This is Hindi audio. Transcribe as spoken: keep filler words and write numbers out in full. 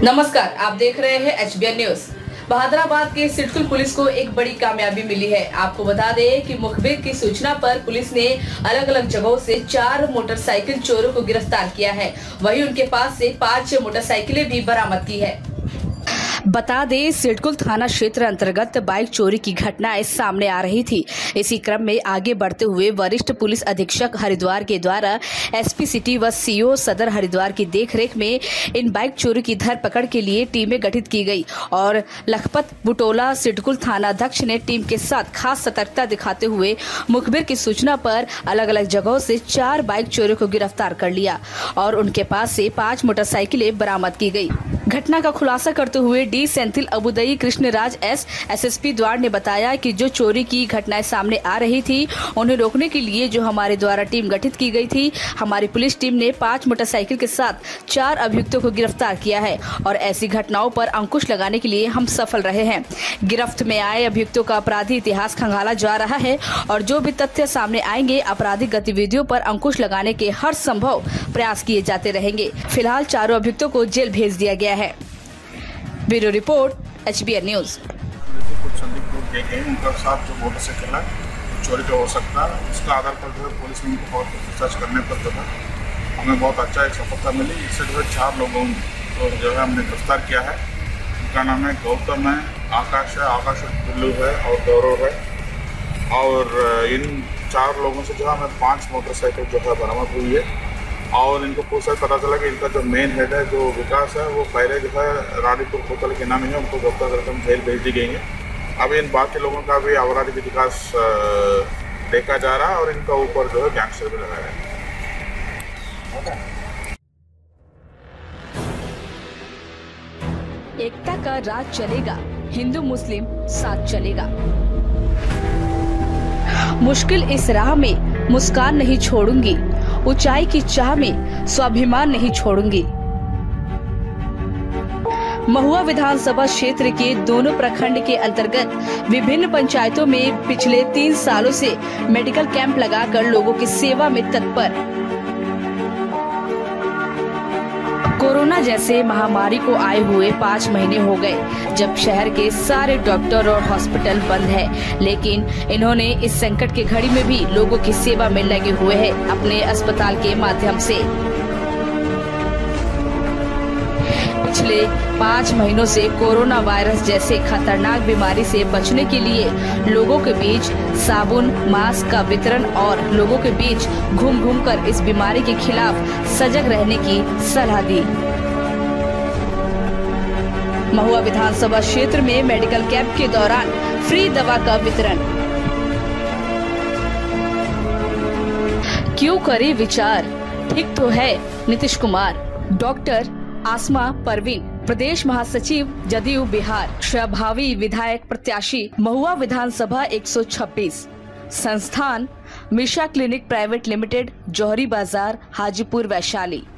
नमस्कार, आप देख रहे हैं H B N news. Bahadurabad के सिडकुल पुलिस को एक बड़ी कामयाबी मिली है। आपको बता दें कि मुखबिर की सूचना पर पुलिस ने अलग अलग जगहों से चार मोटरसाइकिल चोरों को गिरफ्तार किया है। वहीं उनके पास से पांच मोटरसाइकिलें भी बरामद की है। बता दें, सिडकुल थाना क्षेत्र अंतर्गत बाइक चोरी की घटनाएं सामने आ रही थी। इसी क्रम में आगे बढ़ते हुए वरिष्ठ पुलिस अधीक्षक हरिद्वार के द्वारा एस पी सिटी व सी ओ सदर हरिद्वार की देखरेख में इन बाइक चोरी की धरपकड़ के लिए टीमें गठित की गई और लखपत बुटोला सिडकुल थाना अध्यक्ष ने टीम के साथ खास सतर्कता दिखाते हुए मुखबिर की सूचना पर अलग अलग जगहों से चार बाइक चोरों को गिरफ्तार कर लिया और उनके पास से पांच मोटरसाइकिलें बरामद की गई। घटना का खुलासा करते हुए D Senthil Abudai Krishnaraj S SSP द्वार ने बताया कि जो चोरी की घटनाएं सामने आ रही थी, उन्हें रोकने के लिए जो हमारे द्वारा टीम गठित की गई थी, हमारी पुलिस टीम ने पांच मोटरसाइकिल के साथ चार अभियुक्तों को गिरफ्तार किया है और ऐसी घटनाओं पर अंकुश लगाने के लिए हम सफल रहे हैं। गिरफ्त में आए अभियुक्तों का अपराधी इतिहास खंगाला जा रहा है और जो भी तथ्य सामने आएंगे, आपराधिक गतिविधियों पर अंकुश लगाने के हर संभव प्रयास किए जाते रहेंगे। फिलहाल चारों अभियुक्तों को जेल भेज दिया गया है। Bureau report H B N news. कुछ संदिग्ध लोग गए हैं, उनका साथ जो मोटरसाइकिल है चोरी का हो सकता है, उसका आधार पर जो है पुलिस ने उनको बहुत रिसर्च करने पर जो है हमें बहुत अच्छा एक सफलता मिली। इससे जो है चार लोगों को जो है हमने गिरफ्तार किया है। उनका नाम है गौतम है, आकाश है, आकाश बिल्लू है और गौरव है। और इन चार लोगों से जो है हमें पाँच मोटरसाइकिल जो है बरामद हुई है और इनको पूछा पता चला कि इनका जो मेन हेड है जो विकास है वो पहले जो है रानीपुर कोतल के नाम है, उनको गिरफ्तार करके हम जेल भेज दी गई है। अभी इन बाकी लोगों का भी आपराधिक विकास देखा जा रहा है और इनका ऊपर जो है गैंगस्टर भी लगाया है। एकता का राज चलेगा, हिंदू मुस्लिम साथ चलेगा। मुश्किल इस राह में मुस्कान नहीं छोड़ूंगी, ऊंचाई की चाह में स्वाभिमान नहीं छोड़ूंगी। महुआ विधानसभा क्षेत्र के दोनों प्रखंड के अंतर्गत विभिन्न पंचायतों में पिछले तीन सालों से मेडिकल कैंप लगाकर लोगों की सेवा में तत्पर। कोरोना जैसे महामारी को आए हुए पाँच महीने हो गए जब शहर के सारे डॉक्टर और हॉस्पिटल बंद है, लेकिन इन्होंने इस संकट की घड़ी में भी लोगों की सेवा में लगे हुए हैं अपने अस्पताल के माध्यम से। पिछले पाँच महीनों से कोरोना वायरस जैसे खतरनाक बीमारी से बचने के लिए लोगों के बीच साबुन, मास्क का वितरण और लोगों के बीच घूम घूम कर इस बीमारी के खिलाफ सजग रहने की सलाह दी। महुआ विधानसभा क्षेत्र में मेडिकल कैंप के दौरान फ्री दवा का वितरण। क्यों करे विचार, ठीक तो है नीतीश कुमार। डॉक्टर आसमा परवीन, प्रदेश महासचिव जदयू बिहार, प्रभावी विधायक प्रत्याशी, महुआ विधानसभा एक सौ छब्बीस। संस्थान Misha clinic private limited, Johari Bazaar, Hajipur, Vaishali.